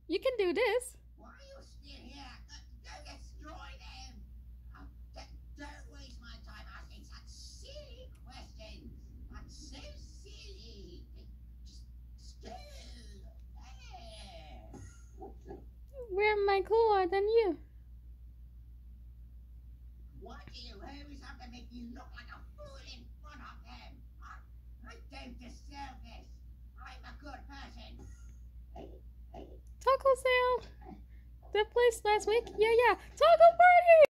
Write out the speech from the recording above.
You can do this. Why are you still here? Go destroy them! Don't waste my time asking such silly questions. That's so silly. Just go. Where am I cooler than you? Why do you always have to make me look like a fool in front of them? I don't deserve this. I'm a good person. Taco sale. The place last week? Yeah. Taco party!